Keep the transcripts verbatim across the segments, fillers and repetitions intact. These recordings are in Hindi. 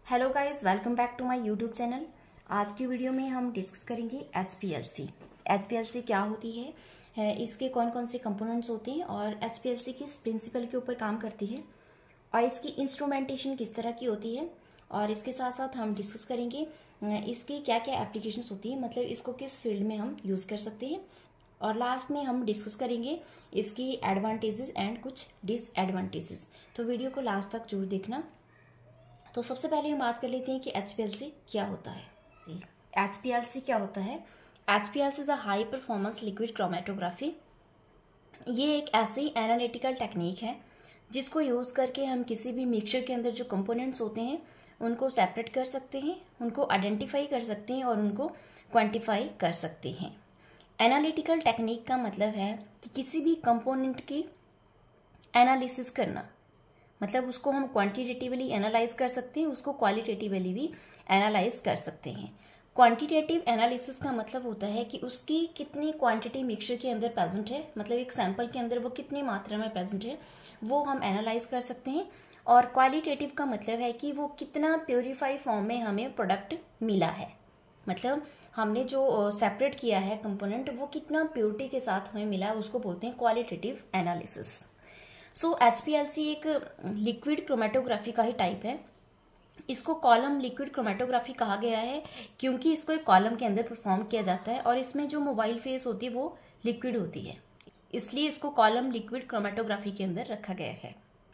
Hello guys, welcome back to my YouTube channel. आज की वीडियो में हम डिस्कस करेंगे H P L C. H P L C क्या होती है, है इसके कौन कौन से कंपोनेंट्स होते हैं और एच पी एल सी किस प्रिंसिपल के ऊपर काम करती है और इसकी इंस्ट्रूमेंटेशन किस तरह की होती है। और इसके साथ साथ हम डिस्कस करेंगे इसकी क्या क्या एप्लीकेशंस होती है, मतलब इसको किस फील्ड में हम यूज़ कर सकते हैं। और लास्ट में हम डिस्कस करेंगे इसकी एडवांटेजेस एंड कुछ डिसएडवांटेजेस। तो वीडियो को लास्ट तक जरूर देखना। तो सबसे पहले हम बात कर लेते हैं कि एच पी एल सी क्या होता है। एच पी एल सी क्या होता है? H P L C is a high performance liquid chromatography. ये एक ऐसी एनालिटिकल टेक्निक है जिसको यूज़ करके हम किसी भी मिक्सचर के अंदर जो कंपोनेंट्स होते हैं उनको सेपरेट कर सकते हैं, उनको आइडेंटिफाई कर सकते हैं और उनको क्वांटिफाई कर सकते हैं। एनालिटिकल टेक्निक का मतलब है कि किसी भी कंपोनेंट की एनालिसिस करना, मतलब उसको हम क्वांटिटेटिवली एनालाइज कर सकते हैं, उसको क्वालिटेटिवली भी एनालाइज कर सकते हैं। क्वांटिटेटिव एनालिसिस का मतलब होता है कि उसकी कितनी क्वांटिटी मिक्सचर के अंदर प्रेजेंट है, मतलब एक सैंपल के अंदर वो कितनी मात्रा में प्रेजेंट है वो हम एनालाइज कर सकते हैं। और क्वालिटेटिव का मतलब है कि वो कितना प्योरीफाई फॉर्म में हमें प्रोडक्ट मिला है, मतलब हमने जो सेपरेट किया है कंपोनेंट वो कितना प्योरिटी के साथ हमें मिला है, उसको बोलते हैं qualitative analysis. So H P L C एक लिक्विड क्रोमेटोग्राफी का ही टाइप है। इसको कॉलम लिक्विड क्रोमेटोग्राफी कहा गया है क्योंकि इसको एक कॉलम के अंदर परफॉर्म किया जाता है और इसमें जो मोबाइल फेस होती है वो लिक्विड होती है, इसलिए इसको कॉलम लिक्विड क्रोमेटोग्राफी के अंदर रखा गया है।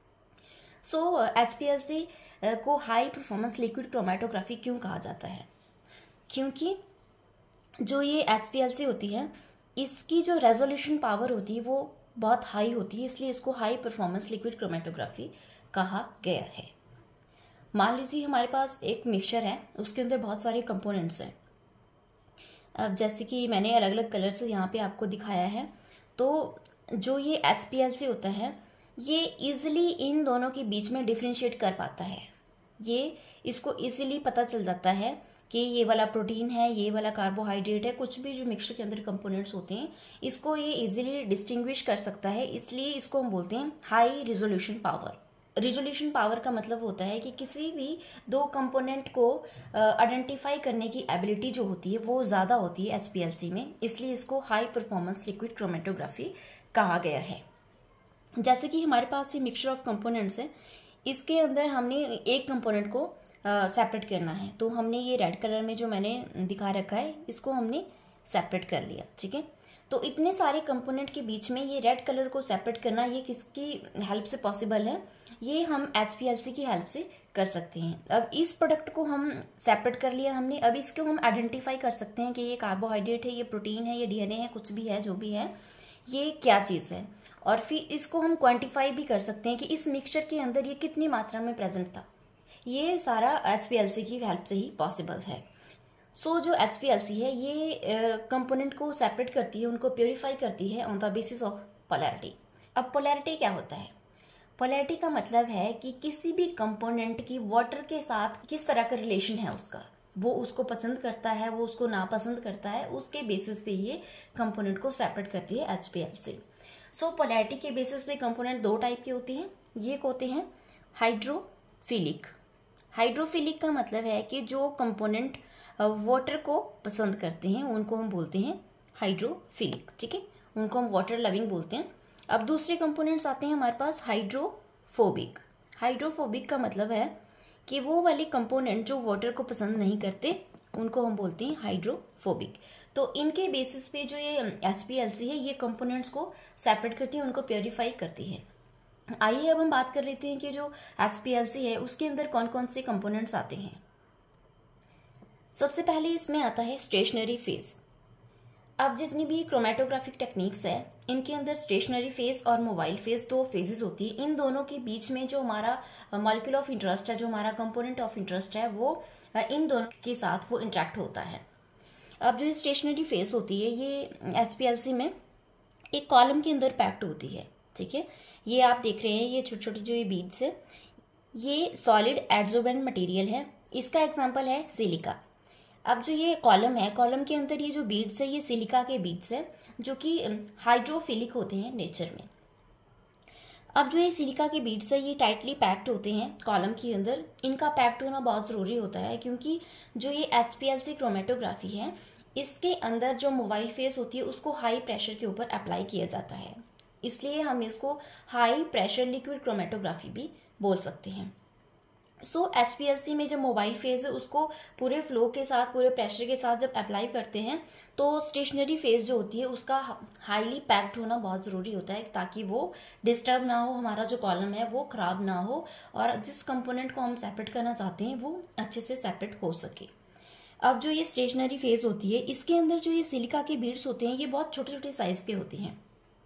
So H P L C को हाई परफॉर्मेंस लिक्विड क्रोमेटोग्राफी क्यों कहा जाता है? क्योंकि जो ये एच पी एल सी होती है इसकी जो रेजोल्यूशन पावर होती है वो बहुत हाई होती है, इसलिए इसको हाई परफॉर्मेंस लिक्विड क्रोमेटोग्राफी कहा गया है। मान लीजिए हमारे पास एक मिक्सचर है, उसके अंदर बहुत सारे कंपोनेंट्स हैं। अब जैसे कि मैंने अलग अलग कलर से यहाँ पे आपको दिखाया है, तो जो ये एच पी एल सी होता है ये इजिली इन दोनों के बीच में डिफ्रेंशिएट कर पाता है। ये इसको इजीली पता चल जाता है कि ये वाला प्रोटीन है, ये वाला कार्बोहाइड्रेट है, कुछ भी जो मिक्सचर के अंदर कंपोनेंट्स होते हैं इसको ये इजीली डिस्टिंग्विश कर सकता है, इसलिए इसको हम बोलते हैं high resolution power. Resolution power का मतलब होता है कि किसी भी दो कंपोनेंट को आइडेंटिफाई करने की एबिलिटी जो होती है वो ज़्यादा होती है एच पी एल सी में, इसलिए इसको हाई परफॉर्मेंस लिक्विड क्रोमेटोग्राफी कहा गया है। जैसे कि हमारे पास ये मिक्सचर ऑफ कंपोनेंट्स है, इसके अंदर हमने एक कंपोनेंट को सेपरेट uh, करना है, तो हमने ये रेड कलर में जो मैंने दिखा रखा है इसको हमने सेपरेट कर लिया, ठीक है। तो इतने सारे कंपोनेंट के बीच में ये रेड कलर को सेपरेट करना ये किसकी हेल्प से पॉसिबल है? ये हम एच पी एल सी की हेल्प से कर सकते हैं। अब इस प्रोडक्ट को हम सेपरेट कर लिया हमने, अब इसको हम आइडेंटिफाई कर सकते हैं कि ये कार्बोहाइड्रेट है, ये प्रोटीन है, ये डी एन ए है, कुछ भी है, जो भी है ये क्या चीज़ है। और फिर इसको हम क्वान्टिफाई भी कर सकते हैं कि इस मिक्सचर के अंदर ये कितनी मात्रा में प्रेजेंट था। ये सारा एच पी एल सी की हेल्प से ही पॉसिबल है। सो so, जो एच पी एल सी है ये कंपोनेंट uh, को सेपरेट करती है, उनको प्योरीफाई करती है on the basis of polarity. अब पोलैरिटी क्या होता है? पोलैरिटी का मतलब है कि किसी भी कंपोनेंट की वाटर के साथ किस तरह का रिलेशन है उसका, वो उसको पसंद करता है, वो उसको नापसंद करता है, उसके बेसिस पे ये कंपोनेंट को सेपरेट करती है H P L C. So polarity के बेसिस पे कंपोनेंट दो टाइप के होते हैं। ये होते हैं हाइड्रोफिलिक। हाइड्रोफिलिक का मतलब है कि जो कंपोनेंट वाटर को पसंद करते हैं उनको हम बोलते हैं हाइड्रोफिलिक, ठीक है, उनको हम वाटर लविंग बोलते हैं। अब दूसरे कंपोनेंट्स आते हैं हमारे पास हाइड्रोफोबिक। हाइड्रोफोबिक का मतलब है कि वो वाले कंपोनेंट जो वाटर को पसंद नहीं करते उनको हम बोलते हैं हाइड्रोफोबिक। तो इनके बेसिस पे जो ये एच पी एल सी है ये कंपोनेंट्स को सेपरेट करती है, उनको प्योरीफाई करती है। आइए अब हम बात कर लेते हैं कि जो एच पी एल सी है उसके अंदर कौन कौन से कंपोनेंट्स आते हैं। सबसे पहले इसमें आता है स्टेशनरी फेज। अब जितनी भी क्रोमेटोग्राफिक टेक्निक्स है इनके अंदर स्टेशनरी फेज और मोबाइल फेज दो फेजेस होती है। इन दोनों के बीच में जो हमारा मॉलिक्यूल ऑफ इंटरेस्ट है, जो हमारा कंपोनेंट ऑफ इंटरेस्ट है, वो इन दोनों के साथ वो इंटरेक्ट होता है। अब जो स्टेशनरी फेज होती है ये एच पी एल सी में एक कॉलम के अंदर पैक्ड होती है, ठीक है। ये आप देख रहे हैं, ये छोटे छोटे जो ये बीड्स है ये सॉलिड एडजॉर्बेंट मटेरियल है, इसका एग्जांपल है सिलिका। अब जो ये कॉलम है, कॉलम के अंदर ये जो बीड्स है ये सिलिका के बीड्स है जो कि हाइड्रोफिलिक होते हैं नेचर में। अब जो ये सिलिका के बीड्स है ये टाइटली पैक्ड होते हैं कॉलम के अंदर। इनका पैक्ड होना बहुत ज़रूरी होता है क्योंकि जो ये H P L C chromatography है इसके अंदर जो मोबाइल फेस होती है उसको हाई प्रेशर के ऊपर अप्लाई किया जाता है, इसलिए हम इसको हाई प्रेशर लिक्विड क्रोमेटोग्राफी भी बोल सकते हैं। So H P L C में जब मोबाइल फेस है उसको पूरे फ्लो के साथ पूरे प्रेशर के साथ जब अप्लाई करते हैं तो स्टेशनरी फेस जो होती है उसका हाईली पैक्ड होना बहुत ज़रूरी होता है ताकि वो डिस्टर्ब ना हो, हमारा जो कॉलम है वो ख़राब ना हो और जिस कंपोनेंट को हम सेपरेट करना चाहते हैं वो अच्छे से सेपरेट हो सके। अब जो ये स्टेशनरी फेस होती है इसके अंदर जो ये सिलिका के बीड्स होते हैं ये बहुत छोटे छोटे साइज़ के होते हैं।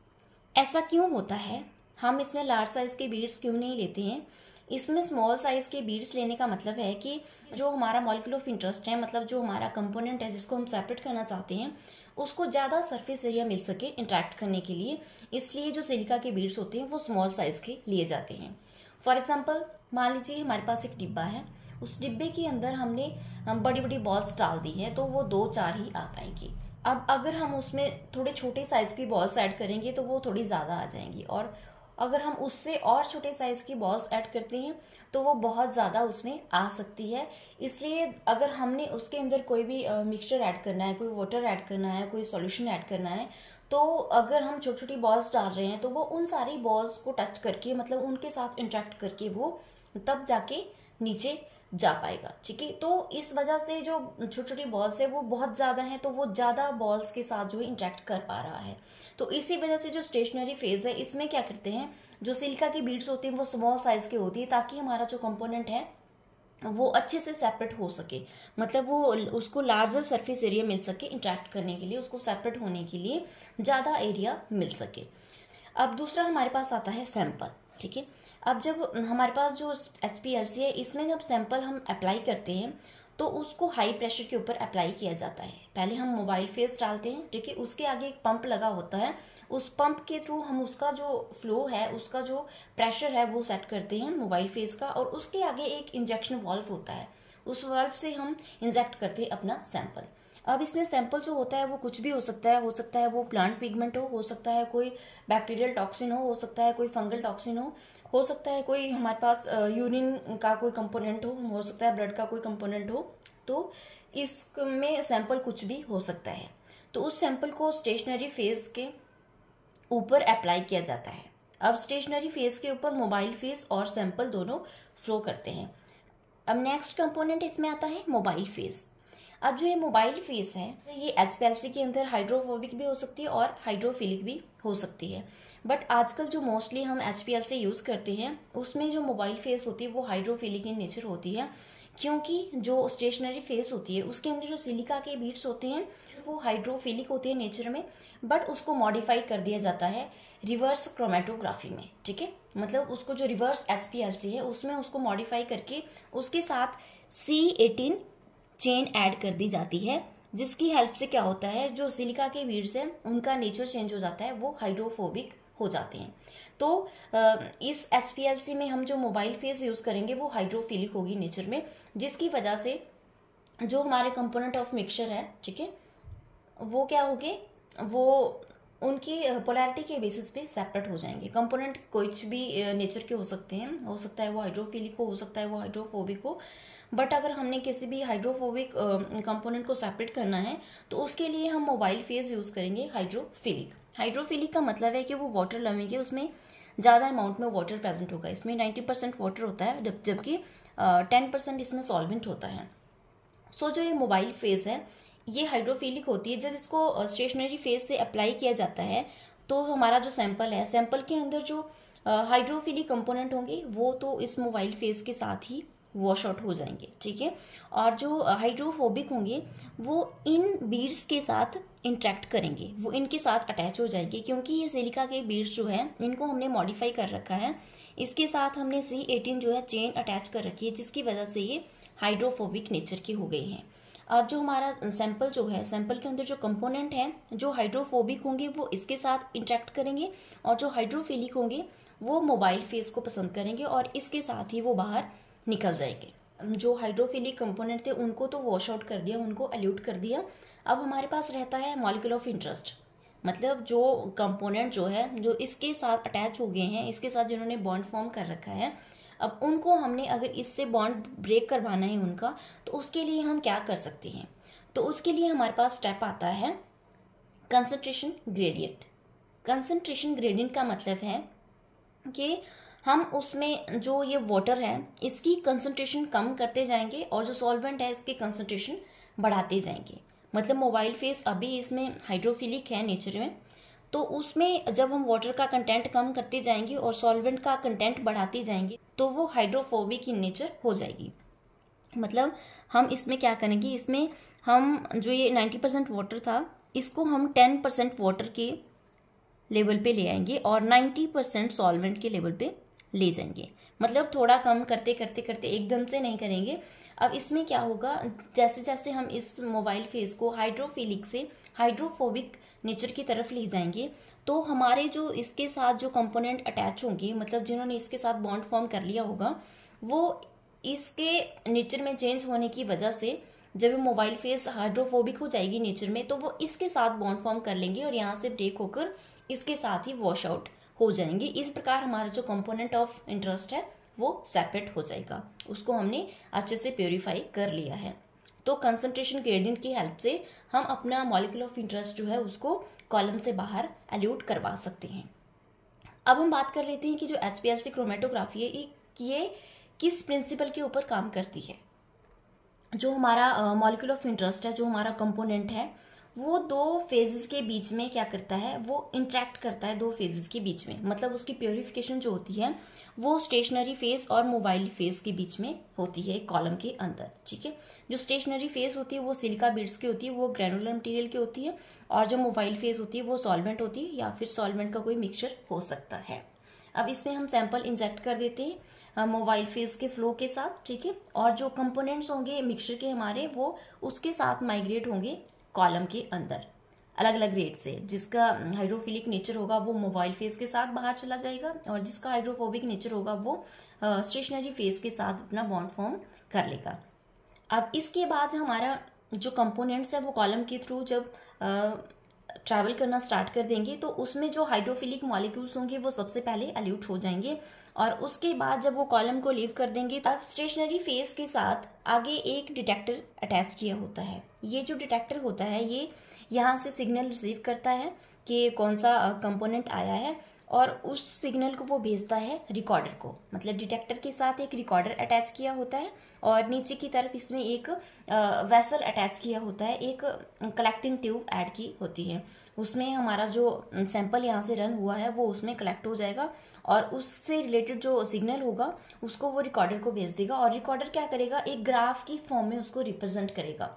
ऐसा क्यों होता है? हम इसमें लार्ज साइज़ के बीड्स क्यों नहीं लेते हैं? इसमें स्मॉल साइज के बीड्स लेने का मतलब है कि जो हमारा मॉलिक्यूल ऑफ इंटरेस्ट है, मतलब जो हमारा कंपोनेंट है जिसको हम सेपरेट करना चाहते हैं उसको ज़्यादा सरफेस एरिया मिल सके इंटरेक्ट करने के लिए, इसलिए जो सिलिका के बीड्स होते हैं वो स्मॉल साइज के लिए जाते हैं। फॉर एग्जाम्पल मान लीजिए हमारे पास एक डिब्बा है, उस डिब्बे के अंदर हमने हम बड़ी बड़ी बॉल्स डाल दी हैं तो वो दो चार ही आ पाएंगी। अब अगर हम उसमें थोड़े छोटे साइज की बॉल्स ऐड करेंगे तो वो थोड़ी ज़्यादा आ जाएंगी, और अगर हम उससे और छोटे साइज की बॉल्स ऐड करते हैं तो वो बहुत ज़्यादा उसमें आ सकती है। इसलिए अगर हमने उसके अंदर कोई भी मिक्सचर ऐड करना है, कोई वाटर ऐड करना है, कोई सॉल्यूशन ऐड करना है, तो अगर हम छोटी छोटी बॉल्स डाल रहे हैं तो वो उन सारी बॉल्स को टच करके, मतलब उनके साथ इंटरेक्ट करके वो तब जाके नीचे जा पाएगा। ठीक है, तो इस वजह से जो छोटी छोटी बॉल्स है वो बहुत ज़्यादा हैं तो वो ज़्यादा बॉल्स के साथ जो है इंटरेक्ट कर पा रहा है। तो इसी वजह से जो स्टेशनरी फेज है इसमें क्या करते हैं, जो सिलिका की बीड्स होती हैं वो स्मॉल साइज के होती है ताकि हमारा जो कंपोनेंट है वो अच्छे से सेपरेट हो सके, मतलब वो उसको लार्जर सरफेस एरिया मिल सके इंटरेक्ट करने के लिए, उसको सेपरेट होने के लिए ज़्यादा एरिया मिल सके। अब दूसरा हमारे पास आता है सैंपल। ठीक है, अब जब हमारे पास जो एच पी एल सी है इसमें जब सैंपल हम अप्लाई करते हैं तो उसको हाई प्रेशर के ऊपर अप्लाई किया जाता है। पहले हम मोबाइल फेस डालते हैं, ठीक है, उसके आगे एक पंप लगा होता है, उस पंप के थ्रू हम उसका जो फ्लो है, उसका जो प्रेशर है वो सेट करते हैं मोबाइल फेस का, और उसके आगे एक इंजेक्शन वाल्व होता है, उस वाल्व से हम इंजेक्ट करते हैं अपना सैंपल। अब इसमें सैंपल जो होता है वो कुछ भी हो सकता है, हो सकता है वो प्लांट पिगमेंट हो हो सकता है कोई बैक्टीरियल टॉक्सिन हो हो सकता है कोई फंगल टॉक्सिन हो हो सकता है कोई हमारे पास यूरिन का कोई कंपोनेंट हो हो सकता है ब्लड का कोई कंपोनेंट हो, तो इसमें सैंपल कुछ भी हो सकता है। तो उस सैंपल को स्टेशनरी फेस के ऊपर अप्लाई किया जाता है। अब स्टेशनरी फेस के ऊपर मोबाइल फेस और सैंपल दोनों फ्लो करते हैं। अब नेक्स्ट कंपोनेंट इसमें आता है मोबाइल फेस। अब जो ये मोबाइल फेस है ये एच पी एल सी के अंदर हाइड्रोफोबिक भी हो सकती है और हाइड्रोफिलिक भी हो सकती है, बट आजकल जो मोस्टली हम H P L C use करते हैं उसमें जो मोबाइल फेस होती है वो हाइड्रोफिलिक इन नेचर होती है, क्योंकि जो स्टेशनरी फेस होती है उसके अंदर जो सिलिका के बीड्स होते हैं वो हाइड्रोफिलिक होते हैं नेचर में, बट उसको मॉडिफाई कर दिया जाता है रिवर्स क्रोमेटोग्राफी में। ठीक है, मतलब उसको जो reverse H P L C है उसमें उसको मॉडिफाई करके उसके साथ सी एटीन चेन ऐड कर दी जाती है, जिसकी हेल्प से क्या होता है जो सिलिका के बीड्स हैं उनका नेचर चेंज हो जाता है, वो हाइड्रोफोबिक हो जाते हैं। तो इस एच पी एल सी में हम जो मोबाइल फेस यूज करेंगे वो हाइड्रोफिलिक होगी नेचर में, जिसकी वजह से जो हमारे कंपोनेंट ऑफ मिक्सचर है, ठीक है, वो क्या होंगे, वो उनकी पोलैरिटी के बेसिस पे सेपरेट हो जाएंगे। कंपोनेंट कुछ भी नेचर के हो सकते हैं, हो सकता है वो हाइड्रोफिलिक हो हो सकता है वो हाइड्रोफोबिक हो, बट अगर हमने किसी भी हाइड्रोफोबिक कंपोनेंट को सेपरेट करना है तो उसके लिए हम मोबाइल फेस यूज करेंगे हाइड्रोफिलिक। हाइड्रोफिलिक का मतलब है कि वो वाटर लविंग है, उसमें ज़्यादा अमाउंट में वाटर प्रेजेंट होगा, इसमें नाइन्टी परसेंट वाटर होता है जबकि टेन परसेंट इसमें सॉल्वेंट होता है। सो so, जो ये मोबाइल फेस है ये हाइड्रोफिलिक होती है। जब इसको स्टेशनरी फेस से अप्लाई किया जाता है तो हमारा जो सैंपल है, सैंपल के अंदर जो हाइड्रोफिलिक कंपोनेंट होंगे वो तो इस मोबाइल फेस के साथ ही वॉश आउट हो जाएंगे। ठीक है, और जो हाइड्रोफोबिक होंगे वो इन बीड्स के साथ इंटरेक्ट करेंगे, वो इनके साथ अटैच हो जाएंगे, क्योंकि ये सिलिका के बीड्स जो है इनको हमने मॉडिफाई कर रखा है, इसके साथ हमने सी एटीन जो है चेन अटैच कर रखी है, जिसकी वजह से ये हाइड्रोफोबिक नेचर के हो गए हैं। अब जो हमारा सैंपल जो है, सैंपल के अंदर जो कंपोनेंट है जो हाइड्रोफोबिक होंगे वो इसके साथ इंटरेक्ट करेंगे, और जो हाइड्रोफिलिक होंगे वो मोबाइल फेस को पसंद करेंगे और इसके साथ ही वो बाहर निकल जाएंगे। जो हाइड्रोफिलिक कंपोनेंट थे उनको तो वॉश आउट कर दिया, उनको एल्यूट कर दिया। अब हमारे पास रहता है मॉलिक्यूल ऑफ इंटरेस्ट। मतलब जो कंपोनेंट जो है जो इसके साथ अटैच हो गए हैं, इसके साथ जिन्होंने बॉन्ड फॉर्म कर रखा है, अब उनको हमने अगर इससे बॉन्ड ब्रेक करवाना है उनका, तो उसके लिए हम क्या कर सकते हैं? तो उसके लिए हमारे पास स्टेप आता है कंसंट्रेशन ग्रेडियंट। कंसंट्रेशन ग्रेडियंट का मतलब है कि हम उसमें जो ये वाटर है इसकी कंसंट्रेशन कम करते जाएंगे और जो सॉल्वेंट है इसकी कंसंट्रेशन बढ़ाते जाएंगे। मतलब मोबाइल फेस अभी इसमें हाइड्रोफिलिक है नेचर में, तो उसमें जब हम वाटर का कंटेंट कम करते जाएंगे और सॉल्वेंट का कंटेंट बढ़ाते जाएंगे तो वो हाइड्रोफोबिक इन नेचर हो जाएगी। मतलब हम इसमें क्या करेंगे, इसमें हम जो ये नाइन्टी परसेंट वाटर था इसको हम टेन परसेंट वाटर के लेवल पे ले आएंगे और नाइन्टी परसेंट सॉल्वेंट के लेवल पे ले जाएंगे। मतलब थोड़ा कम करते करते करते एकदम से नहीं करेंगे। अब इसमें क्या होगा, जैसे जैसे हम इस मोबाइल फेस को हाइड्रोफिलिक से हाइड्रोफोबिक नेचर की तरफ ले जाएंगे तो हमारे जो इसके साथ जो कंपोनेंट अटैच होंगे, मतलब जिन्होंने इसके साथ बॉन्ड फॉर्म कर लिया होगा, वो इसके नेचर में चेंज होने की वजह से जब मोबाइल फेस हाइड्रोफोबिक हो जाएगी नेचर में, तो वो इसके साथ बॉन्ड फॉर्म कर लेंगे और यहाँ से ब्रेक होकर इसके साथ ही वॉश आउट हो जाएंगे। इस प्रकार हमारा जो कंपोनेंट ऑफ इंटरेस्ट है वो सेपरेट हो जाएगा, उसको हमने अच्छे से प्योरीफाई कर लिया है। तो कंसंट्रेशन ग्रेडियंट की हेल्प से हम अपना मॉलिक्यूल ऑफ इंटरेस्ट जो है उसको कॉलम से बाहर एल्यूट करवा सकते हैं। अब हम बात कर लेते हैं कि जो एचपीएलसी क्रोमेटोग्राफी है ये किस प्रिंसिपल के ऊपर काम करती है। जो हमारा मॉलिक्यूल ऑफ इंटरेस्ट है, जो हमारा कंपोनेंट है, वो दो फेजेस के बीच में क्या करता है, वो इंटरेक्ट करता है दो फेजेस के बीच में। मतलब उसकी प्योरिफिकेशन जो होती है वो स्टेशनरी फेज और मोबाइल फेज के बीच में होती है कॉलम के अंदर। ठीक है, जो स्टेशनरी फेज होती है वो सिलिका बीड्स की होती है, वो ग्रेनुलर मटेरियल की होती है, और जो मोबाइल फेज होती है वो सॉल्वेंट होती है या फिर सॉल्वेंट का कोई मिक्सचर हो सकता है। अब इसमें हम सैंपल इंजेक्ट कर देते हैं मोबाइल फेज के फ्लो के साथ। ठीक है, और जो कंपोनेंट्स होंगे मिक्सचर के हमारे वो उसके साथ माइग्रेट होंगे कॉलम के अंदर अलग अलग रेट से। जिसका हाइड्रोफिलिक नेचर होगा वो मोबाइल फेज के साथ बाहर चला जाएगा और जिसका हाइड्रोफोबिक नेचर होगा वो स्टेशनरी फेज के साथ अपना बॉन्ड फॉर्म कर लेगा। अब इसके बाद हमारा जो कंपोनेंट्स है वो कॉलम के थ्रू जब ट्रैवल करना स्टार्ट कर देंगे तो उसमें जो हाइड्रोफिलिक मॉलिक्यूल्स होंगे वो सबसे पहले एल्यूट हो जाएंगे और उसके बाद जब वो कॉलम को लीव कर देंगे तब स्टेशनरी फेज के साथ आगे एक डिटेक्टर अटैच किया होता है। ये जो डिटेक्टर होता है ये यहाँ से सिग्नल रिसीव करता है कि कौन सा कंपोनेंट आया है और उस सिग्नल को वो भेजता है रिकॉर्डर को। मतलब डिटेक्टर के साथ एक रिकॉर्डर अटैच किया होता है और नीचे की तरफ इसमें एक वेसल अटैच किया होता है, एक कलेक्टिंग ट्यूब ऐड की होती है। उसमें हमारा जो सैंपल यहाँ से रन हुआ है वो उसमें कलेक्ट हो जाएगा और उससे रिलेटेड जो सिग्नल होगा उसको वो रिकॉर्डर को भेज देगा और रिकॉर्डर क्या करेगा, एक ग्राफ की फॉर्म में उसको रिप्रेजेंट करेगा।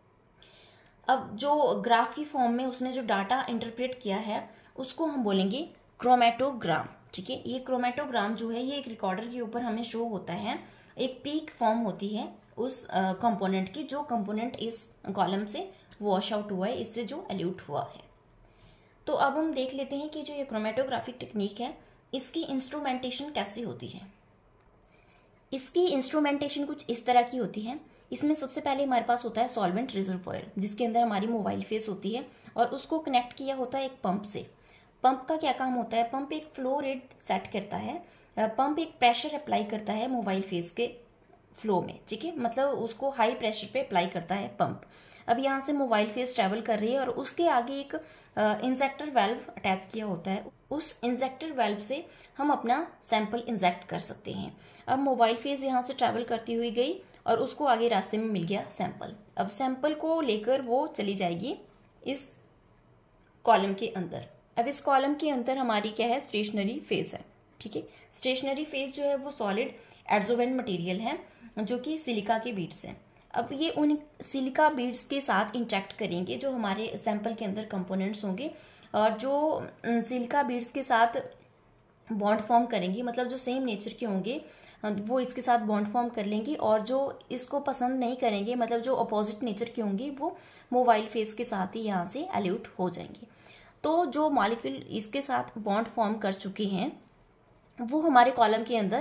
अब जो ग्राफ की फॉर्म में उसने जो डाटा इंटरप्रेट किया है उसको हम बोलेंगे क्रोमेटोग्राम। ठीक है, ये क्रोमेटोग्राम जो है ये एक रिकॉर्डर के ऊपर हमें शो होता है। एक पीक फॉर्म होती है उस कंपोनेंट की जो कंपोनेंट इस कॉलम से वॉश आउट हुआ है, इससे जो एल्यूट हुआ है। तो अब हम देख लेते हैं कि जो ये क्रोमेटोग्राफिक टेक्निक है इसकी इंस्ट्रूमेंटेशन कैसे होती है। इसकी इंस्ट्रूमेंटेशन कुछ इस तरह की होती है। इसमें सबसे पहले हमारे पास होता है सॉल्वेंट रिजर्वॉयर जिसके अंदर हमारी मोबाइल फेस होती है और उसको कनेक्ट किया होता है एक पंप से। पंप का क्या काम होता है, पंप एक फ्लो रेट सेट करता है, पंप एक प्रेशर अप्लाई करता है मोबाइल फेस के फ्लो में। ठीक है, मतलब उसको हाई प्रेशर पे अप्लाई करता है पंप। अब यहाँ से मोबाइल फेस ट्रेवल कर रही है और उसके आगे एक इंजेक्टर वेल्व अटैच किया होता है। उस इंजेक्टर वेल्व से हम अपना सैंपल इंजेक्ट कर सकते हैं। अब मोबाइल फेस यहाँ से ट्रेवल करती हुई गई और उसको आगे रास्ते में मिल गया सैंपल। अब सैंपल को लेकर वो चली जाएगी इस कॉलम के अंदर। अब इस कॉलम के अंदर हमारी क्या है, स्टेशनरी फेस है। ठीक है, स्टेशनरी फेस जो है वो सॉलिड एड्सोवेंट मटेरियल है जो कि सिलिका के बीड्स हैं। अब ये उन सिलिका बीड्स के साथ इंटरेक्ट करेंगे जो हमारे सैंपल के अंदर कंपोनेंट्स होंगे और जो सिलिका बीड्स के साथ बॉन्ड फॉर्म करेंगे, मतलब जो सेम नेचर के होंगे वो इसके साथ बॉन्ड फॉर्म कर लेंगे और जो इसको पसंद नहीं करेंगे, मतलब जो अपोजिट नेचर के होंगे, वो मोबाइल फेस के साथ ही यहाँ से एल्यूट हो जाएंगे। तो जो मॉलिक्यूल इसके साथ बॉन्ड फॉर्म कर चुके हैं वो हमारे कॉलम के अंदर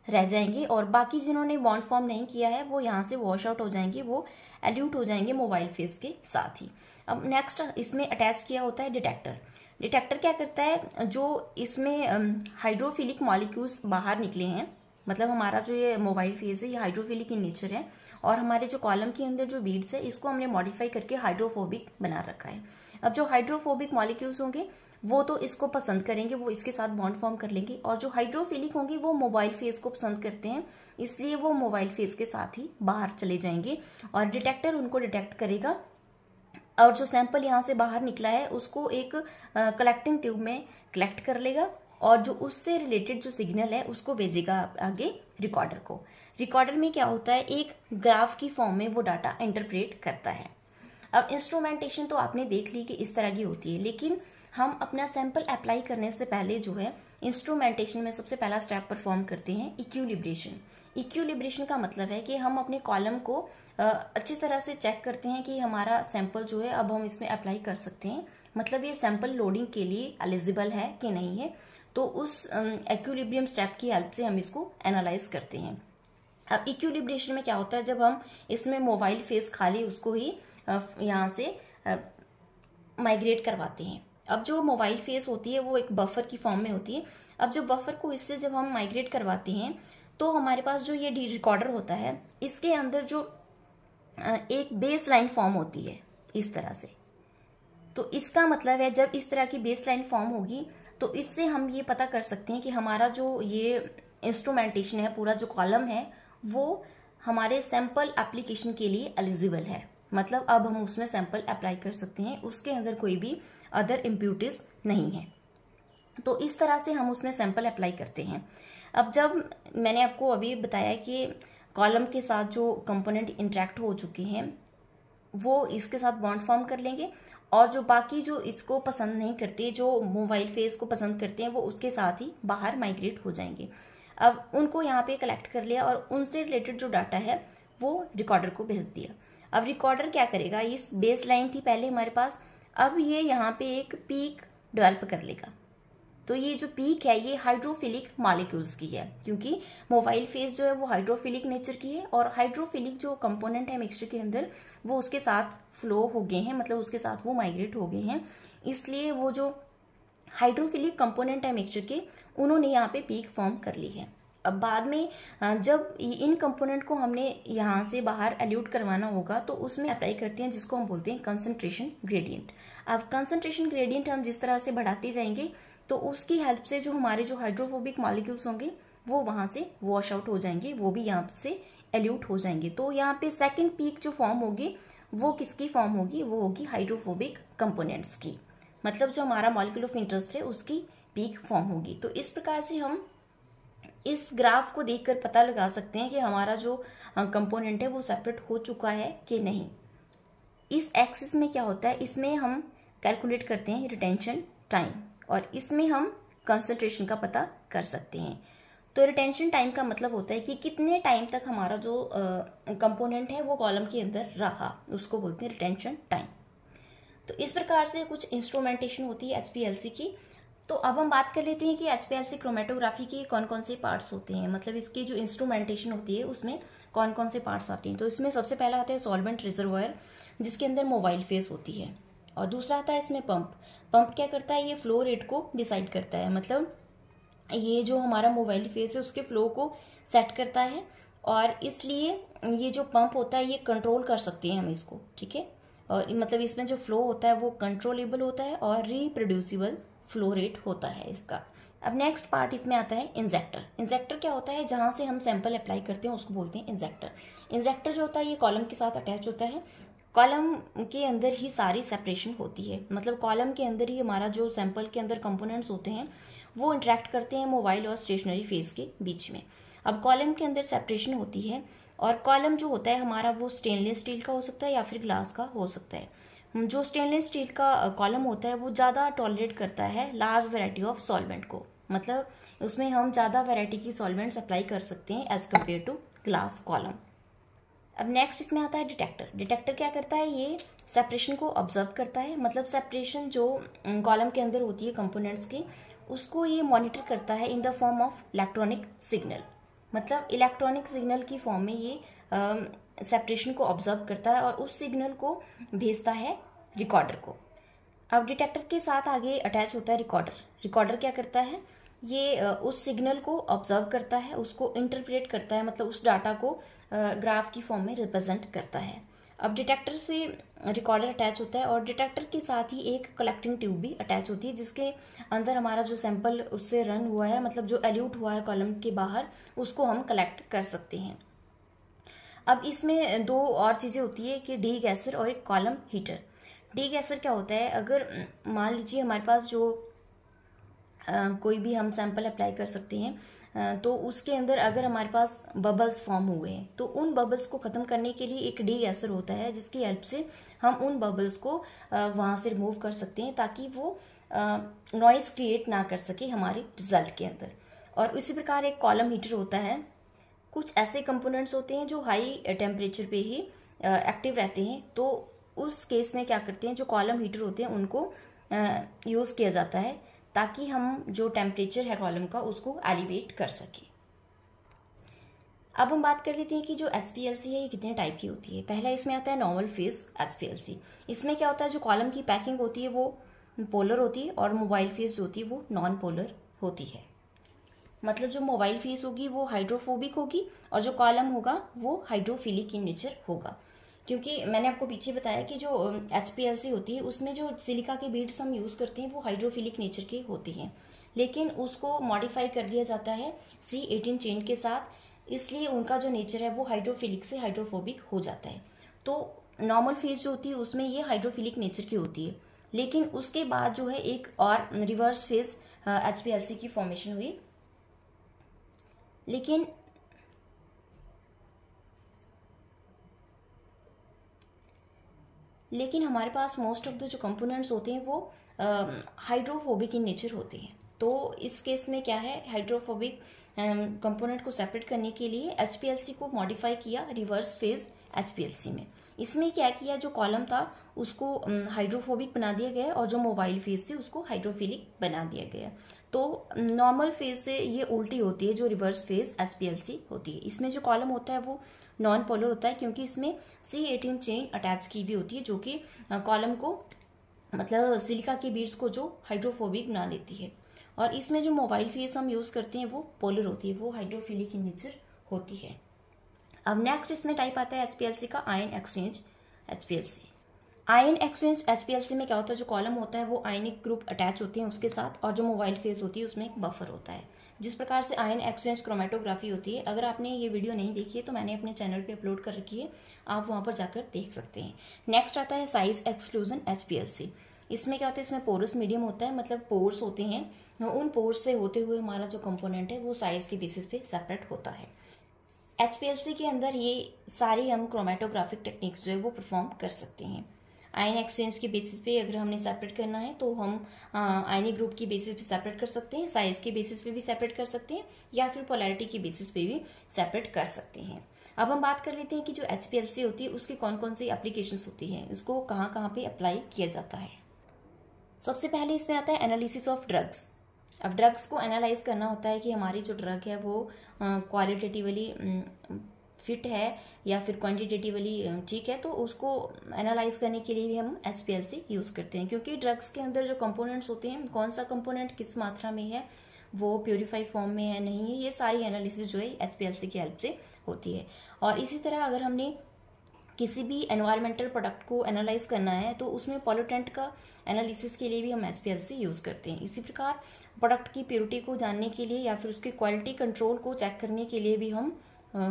रह जाएंगे और बाकी जिन्होंने बॉन्ड फॉर्म नहीं किया है वो यहाँ से वॉश आउट हो जाएंगे, वो एल्यूट हो जाएंगे मोबाइल फेस के साथ ही। अब नेक्स्ट इसमें अटैच किया होता है डिटेक्टर। डिटेक्टर क्या करता है, जो इसमें हाइड्रोफिलिक मॉलिक्यूल्स बाहर निकले हैं, मतलब हमारा जो ये मोबाइल फेस है ये हाइड्रोफिलिक इन नेचर है और हमारे जो कॉलम के अंदर जो बीड्स है इसको हमने मॉडिफाई करके हाइड्रोफोबिक बना रखा है। अब जो हाइड्रोफोबिक मॉलिक्यूल्स होंगे वो तो इसको पसंद करेंगे, वो इसके साथ बॉन्ड फॉर्म कर लेंगे, और जो हाइड्रोफिलिक होंगे वो मोबाइल फेस को पसंद करते हैं, इसलिए वो मोबाइल फेस के साथ ही बाहर चले जाएंगे और डिटेक्टर उनको डिटेक्ट करेगा और जो सैंपल यहाँ से बाहर निकला है उसको एक कलेक्टिंग ट्यूब में कलेक्ट कर लेगा और जो उससे रिलेटेड जो सिग्नल है उसको भेजेगा आगे रिकॉर्डर को। रिकॉर्डर में क्या होता है, एक ग्राफ की फॉर्म में वो डाटा इंटरप्रेट करता है। अब इंस्ट्रूमेंटेशन तो आपने देख ली कि इस तरह की होती है, लेकिन हम अपना सैंपल अप्लाई करने से पहले जो है इंस्ट्रूमेंटेशन में सबसे पहला स्टेप परफॉर्म करते हैं इक्विलिब्रेशन। इक्विलिब्रेशन का मतलब है कि हम अपने कॉलम को अच्छी तरह से चेक करते हैं कि हमारा सैंपल जो है अब हम इसमें अप्लाई कर सकते हैं, मतलब ये सैंपल लोडिंग के लिए एलिजिबल है कि नहीं है। तो उस इक्विलिब्रियम स्टेप की हेल्प से हम इसको एनालाइज करते हैं। अब इक्विलिब्रेशन में क्या होता है, जब हम इसमें मोबाइल फेस खाली उसको ही यहाँ से माइग्रेट करवाते हैं। अब जो मोबाइल फेस होती है वो एक बफर की फॉर्म में होती है। अब जो बफर को इससे जब हम माइग्रेट करवाते हैं तो हमारे पास जो ये डी रिकॉर्डर होता है इसके अंदर जो एक बेस लाइन फॉर्म होती है इस तरह से। तो इसका मतलब है जब इस तरह की बेस लाइन फॉर्म होगी तो इससे हम ये पता कर सकते हैं कि हमारा जो ये इंस्ट्रूमेंटेशन है, पूरा जो कॉलम है वो हमारे सैंपल एप्लीकेशन के लिए एलिजिबल है, मतलब अब हम उसमें सैंपल अप्लाई कर सकते हैं, उसके अंदर कोई भी अदर इम्प्यूरिटीज नहीं है। तो इस तरह से हम उसमें सैंपल अप्लाई करते हैं। अब जब मैंने आपको अभी बताया कि कॉलम के साथ जो कंपोनेंट इंटरेक्ट हो चुके हैं वो इसके साथ बॉन्ड फॉर्म कर लेंगे और जो बाकी जो इसको पसंद नहीं करते, जो मोबाइल फेस को पसंद करते हैं, वो उसके साथ ही बाहर माइग्रेट हो जाएंगे। अब उनको यहाँ पे कलेक्ट कर लिया और उनसे रिलेटेड जो डाटा है वो रिकॉर्डर को भेज दिया। अब रिकॉर्डर क्या करेगा, इस बेस लाइन थी पहले हमारे पास, अब ये यहाँ पे एक पीक डेवलप कर लेगा। तो ये जो पीक है ये हाइड्रोफिलिक मॉलिक्यूल्स की है, क्योंकि मोबाइल फेस जो है वो हाइड्रोफिलिक नेचर की है और हाइड्रोफिलिक जो कंपोनेंट है मिक्सचर के अंदर वो उसके साथ फ्लो हो गए हैं, मतलब उसके साथ वो माइग्रेट हो गए हैं, इसलिए वो जो हाइड्रोफिलिक कंपोनेंट है मिक्सचर के उन्होंने यहाँ पे पीक फॉर्म कर ली है। अब बाद में जब इन कंपोनेंट को हमने यहाँ से बाहर एल्यूट करवाना होगा तो उसमें अप्लाई करते हैं जिसको हम बोलते हैं कंसंट्रेशन ग्रेडियंट। अब कंसंट्रेशन ग्रेडियंट हम जिस तरह से बढ़ाते जाएंगे तो उसकी हेल्प से जो हमारे जो हाइड्रोफोबिक मॉलिक्यूल्स होंगे वो वहां से वॉश आउट हो जाएंगे, वो भी यहाँ से एल्यूट हो जाएंगे। तो यहाँ पे सेकेंड पीक जो फॉर्म होगी वो किसकी फॉर्म होगी, वो होगी हाइड्रोफोबिक कंपोनेंट्स की, मतलब जो हमारा मॉलिक्यूल ऑफ इंटरेस्ट है उसकी पीक फॉर्म होगी। तो इस प्रकार से हम इस ग्राफ को देखकर पता लगा सकते हैं कि हमारा जो कंपोनेंट है वो सेपरेट हो चुका है कि नहीं। इस एक्सिस में क्या होता है, इसमें हम कैलकुलेट करते हैं रिटेंशन टाइम और इसमें हम कंसंट्रेशन का पता कर सकते हैं। तो रिटेंशन टाइम का मतलब होता है कि कितने टाइम तक हमारा जो कंपोनेंट है वो कॉलम के अंदर रहा, उसको बोलते हैं रिटेंशन टाइम। तो इस प्रकार से कुछ इंस्ट्रूमेंटेशन होती है एचपीएलसी की। तो अब हम बात कर लेते हैं कि एचपीएलसी क्रोमेटोग्राफी के कौन कौन से पार्ट्स होते हैं, मतलब इसकी जो इंस्ट्रूमेंटेशन होती है उसमें कौन कौन से पार्ट्स आते हैं। तो इसमें सबसे पहला आता है सॉल्वेंट रिजर्वायर जिसके अंदर मोबाइल फेस होती है, और दूसरा आता है इसमें पंप। पंप क्या करता है, ये फ्लो रेट को डिसाइड करता है, मतलब ये जो हमारा मोबाइल फेस है उसके फ्लो को सेट करता है और इसलिए ये जो पंप होता है ये कंट्रोल कर सकते हैं हम इसको, ठीक है। और मतलब इसमें जो फ्लो होता है वो कंट्रोलेबल होता है और रिप्रोड्यूसिबल फ्लो रेट होता है इसका। अब नेक्स्ट पार्ट इसमें आता है इंजेक्टर। इंजेक्टर क्या होता है, जहां से हम सैंपल अप्लाई करते हैं उसको बोलते हैं इंजेक्टर। इंजेक्टर जो होता है ये कॉलम के साथ अटैच होता है, कॉलम के अंदर ही सारी सेपरेशन होती है, मतलब कॉलम के अंदर ही हमारा जो सैंपल के अंदर कंपोनेंट्स होते हैं वो इंटरेक्ट करते हैं मोबाइल और स्टेशनरी फेस के बीच में। अब कॉलम के अंदर सेपरेशन होती है और कॉलम जो होता है हमारा वो स्टेनलेस स्टील का हो सकता है या फिर ग्लास का हो सकता है। जो स्टेनलेस स्टील का कॉलम होता है वो ज़्यादा टॉलरेट करता है लार्ज वैरायटी ऑफ सॉल्वेंट को, मतलब उसमें हम ज़्यादा वैरायटी की सॉल्वेंट्स अप्लाई कर सकते हैं as compare to glass column. अब नेक्स्ट इसमें आता है डिटेक्टर। डिटेक्टर क्या करता है, ये सेपरेशन को ऑब्जर्व करता है, मतलब सेपरेशन जो कॉलम के अंदर होती है कंपोनेंट्स की उसको ये मॉनिटर करता है in the form of electronic signal. मतलब इलेक्ट्रॉनिक सिग्नल की फॉर्म में ये सेपरेशन को ऑब्जर्व करता है और उस सिग्नल को भेजता है रिकॉर्डर को। अब डिटेक्टर के साथ आगे अटैच होता है रिकॉर्डर। रिकॉर्डर क्या करता है, ये उस सिग्नल को ऑब्जर्व करता है, उसको इंटरप्रेट करता है, मतलब उस डाटा को ग्राफ की फॉर्म में रिप्रेजेंट करता है। अब डिटेक्टर से रिकॉर्डर अटैच होता है और डिटेक्टर के साथ ही एक कलेक्टिंग ट्यूब भी अटैच होती है, जिसके अंदर हमारा जो सैंपल उससे रन हुआ है, मतलब जो एल्यूट हुआ है कॉलम के बाहर, उसको हम कलेक्ट कर सकते हैं। अब इसमें दो और चीज़ें होती है कि डी गैसर और एक कॉलम हीटर। डी गैसर क्या होता है, अगर मान लीजिए हमारे पास जो आ, कोई भी हम सैंपल अप्लाई कर सकते हैं, आ, तो उसके अंदर अगर हमारे पास बबल्स फॉर्म हुए हैं तो उन बबल्स को ख़त्म करने के लिए एक डी गैसर होता है, जिसकी हेल्प से हम उन बबल्स को वहाँ से रिमूव कर सकते हैं ताकि वो नॉइस क्रिएट ना कर सके हमारे रिजल्ट के अंदर। और इसी प्रकार एक कॉलम हीटर होता है। कुछ ऐसे कंपोनेंट्स होते हैं जो हाई टेम्परेचर पे ही एक्टिव रहते हैं, तो उस केस में क्या करते हैं, जो कॉलम हीटर होते हैं उनको यूज़ किया जाता है ताकि हम जो टेम्परेचर है कॉलम का उसको एलिवेट कर सके। अब हम बात कर लेते हैं कि जो एच पी एल सी है ये कितने टाइप की होती है। पहला इसमें आता है normal phase H P L C. इसमें क्या होता है, जो कॉलम की पैकिंग होती है वो पोलर होती है और मोबाइल फेज जो होती है वो नॉन पोलर होती है। मतलब जो मोबाइल फेज होगी वो हाइड्रोफोबिक होगी और जो कॉलम होगा वो हाइड्रोफिलिक इन नेचर होगा। क्योंकि मैंने आपको पीछे बताया कि जो एच पी एल सी होती है उसमें जो सिलिका के बीड्स हम यूज़ करते हैं वो हाइड्रोफिलिक नेचर के होती हैं, लेकिन उसको मॉडिफाई कर दिया जाता है सी एटीन चेन के साथ, इसलिए उनका जो नेचर है वो हाइड्रोफिलिक से हाइड्रोफोबिक हो जाता है। तो नॉर्मल फेज जो होती है उसमें ये हाइड्रोफिलिक नेचर की होती है, लेकिन उसके बाद जो है एक और reverse phase H P L C की फॉर्मेशन हुई। लेकिन लेकिन हमारे पास मोस्ट ऑफ द जो कंपोनेंट्स होते हैं वो हाइड्रोफोबिक इन नेचर होते हैं। तो इस केस में क्या है, हाइड्रोफोबिक कंपोनेंट को सेपरेट करने के लिए एच पी एल सी को मॉडिफाई किया reverse phase H P L C में। इसमें क्या किया, जो कॉलम था उसको हाइड्रोफोबिक बना दिया गया और जो मोबाइल फेज थी उसको हाइड्रोफिलिक बना दिया गया। तो नॉर्मल फेज से ये उल्टी होती है जो reverse phase H P L C होती है। इसमें जो कॉलम होता है वो नॉन पोलर होता है क्योंकि इसमें सी एटीन चेन अटैच की भी होती है जो कि कॉलम को, मतलब सिलिका के बीड्स को जो हाइड्रोफोबिक बना देती है। और इसमें जो मोबाइल फेज हम यूज करते हैं वो पोलर होती है, वो हाइड्रोफिलिक इन नेचर होती है। अब नेक्स्ट इसमें टाइप आता है एच पी एल सी का ion exchange H P L C. Ion exchange H P L C में क्या होता है, जो कॉलम होता है वो आयनिक ग्रुप अटैच होते हैं उसके साथ, और जो मोबाइल फेज होती है उसमें एक बफर होता है। जिस प्रकार से आयन एक्सचेंज क्रोमेटोग्राफी होती है, अगर आपने ये वीडियो नहीं देखी है तो मैंने अपने चैनल पे अपलोड कर रखी है, आप वहाँ पर जाकर देख सकते हैं। नेक्स्ट आता है size exclusion H P L C. इसमें क्या होता है, इसमें पोरस मीडियम होता है, मतलब पोर्स होते हैं, उन पोर्स से होते हुए हमारा जो कंपोनेंट है वो साइज के बेसिस पे सेपरेट होता है। एच पी एल सी के अंदर ये सारी हम क्रोमेटोग्राफिक टेक्निक्स जो है वो परफॉर्म कर सकते हैं। आयन एक्सचेंज के बेसिस पे अगर हमने सेपरेट करना है तो हम आयनिक ग्रुप की बेसिस पे सेपरेट कर सकते हैं, साइज के बेसिस पे भी सेपरेट कर सकते हैं, या फिर पोलैरिटी के बेसिस पे भी सेपरेट कर सकते हैं। अब हम बात कर लेते हैं कि जो एच पी एल सी होती है उसकी कौन कौन सी एप्लीकेशंस होती हैं, इसको कहाँ कहाँ पे अप्लाई किया जाता है। सबसे पहले इसमें आता है एनालिसिस ऑफ ड्रग्स। अब ड्रग्स को एनालाइज करना होता है कि हमारी जो ड्रग है वो क्वालिटेटिवली फिट है या फिर क्वांटिटेटिवली ठीक है, तो उसको एनालाइज करने के लिए भी हम H P L C use करते हैं। क्योंकि ड्रग्स के अंदर जो कंपोनेंट्स होते हैं, कौन सा कंपोनेंट किस मात्रा में है, वो प्योरीफाई फॉर्म में है नहीं है, ये सारी एनालिसिस जो है एच पी एल सी की हेल्प से होती है। और इसी तरह अगर हमने किसी भी एनवायरमेंटल प्रोडक्ट को एनालाइज करना है तो उसमें पॉल्यूटेंट का एनालिसिस के लिए भी हम H P L C use करते हैं। इसी प्रकार प्रोडक्ट की प्योरिटी को जानने के लिए या फिर उसकी क्वालिटी कंट्रोल को चेक करने के लिए भी हम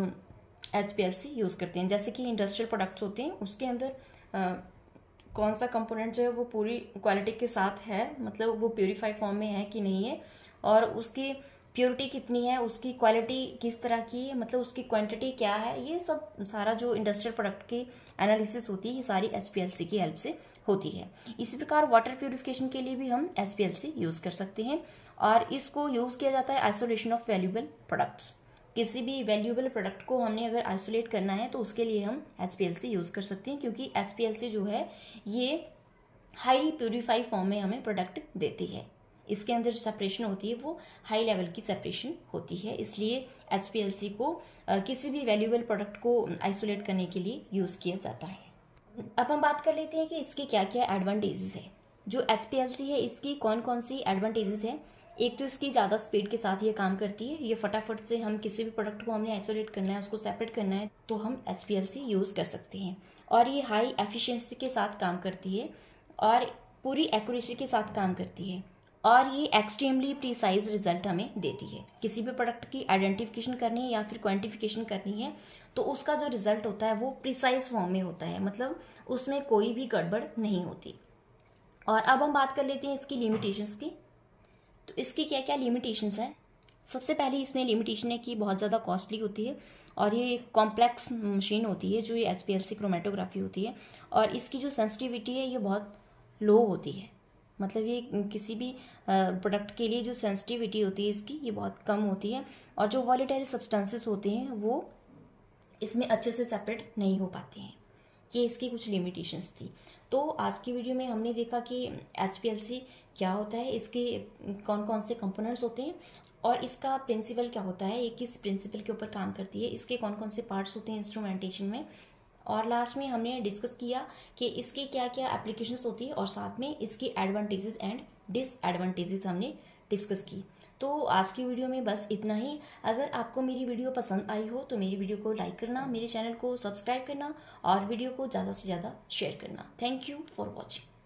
H P L C use करते हैं। जैसे कि इंडस्ट्रियल प्रोडक्ट्स होते हैं उसके अंदर आ, कौन सा कंपोनेंट जो है वो पूरी क्वालिटी के साथ है, मतलब वो प्योरीफाई फॉर्म में है कि नहीं है, और उसकी प्योरिटी कितनी है, उसकी क्वालिटी किस तरह की है, मतलब उसकी क्वांटिटी क्या है, ये सब सारा जो इंडस्ट्रियल प्रोडक्ट की एनालिसिस होती है ये सारी एच पी एल सी की हेल्प से होती है। इसी प्रकार वाटर प्योरिफिकेशन के लिए भी हम H P L C use कर सकते हैं, और इसको यूज़ किया जाता है आइसोलेशन ऑफ वैल्यूएबल प्रोडक्ट्स। किसी भी वैल्यूएबल प्रोडक्ट को हमने अगर आइसोलेट करना है तो उसके लिए हम H P L C use कर सकते हैं, क्योंकि एच पी एल सी जो है ये हाईली प्योरीफाई फॉर्म में हमें प्रोडक्ट देती है। इसके अंदर जो सेपरेशन होती है वो हाई लेवल की सेपरेशन होती है, इसलिए एच पी एल सी को किसी भी वैल्यूएबल प्रोडक्ट को आइसोलेट करने के लिए यूज़ किया जाता है। अब हम बात कर लेते हैं कि इसके क्या क्या एडवांटेजेस है। जो एच पी एल सी है इसकी कौन कौन सी एडवांटेजेस है। एक तो इसकी ज़्यादा स्पीड के साथ ये काम करती है, ये फटाफट से हम किसी भी प्रोडक्ट को हमने आइसोलेट करना है, उसको सेपरेट करना है तो हम H P L C use कर सकते हैं। और ये हाई एफिशिएंसी के साथ काम करती है और पूरी एक्यूरेसी के साथ काम करती है और ये एक्सट्रीमली प्रिसाइज रिजल्ट हमें देती है। किसी भी प्रोडक्ट की आइडेंटिफिकेशन करनी है या फिर क्वांटिफिकेशन करनी है तो उसका जो रिजल्ट होता है वो प्रिसाइज फॉर्म में होता है, मतलब उसमें कोई भी गड़बड़ नहीं होती। और अब हम बात कर लेते हैं इसकी लिमिटेशंस की। तो इसकी क्या क्या लिमिटेशंस हैं। सबसे पहले इसमें लिमिटेशन है कि बहुत ज़्यादा कॉस्टली होती है और ये कॉम्प्लेक्स मशीन होती है जो ये H P L C chromatography होती है, और इसकी जो सेंसिटिविटी है ये बहुत लो होती है। मतलब ये किसी भी प्रोडक्ट के लिए जो सेंसिटिविटी होती है इसकी ये बहुत कम होती है, और जो वॉलेटाइल सब्सटेंसेस होते हैं वो इसमें अच्छे से सेपरेट नहीं हो पाते हैं। ये इसकी कुछ लिमिटेशंस थी। तो आज की वीडियो में हमने देखा कि एच पी एल सी क्या होता है, इसके कौन कौन से कंपोनेंट्स होते हैं और इसका प्रिंसिपल क्या होता है, ये किस प्रिंसिपल के ऊपर काम करती है, इसके कौन कौन से पार्ट्स होते हैं इंस्ट्रूमेंटेशन में, और लास्ट में हमने डिस्कस किया कि इसकी क्या क्या एप्लीकेशंस होती है और साथ में इसकी एडवांटेजेस एंड डिसएडवांटेजेस हमने डिस्कस की। तो आज की वीडियो में बस इतना ही। अगर आपको मेरी वीडियो पसंद आई हो तो मेरी वीडियो को लाइक करना, मेरे चैनल को सब्सक्राइब करना और वीडियो को ज़्यादा से ज़्यादा शेयर करना। Thank you for watching.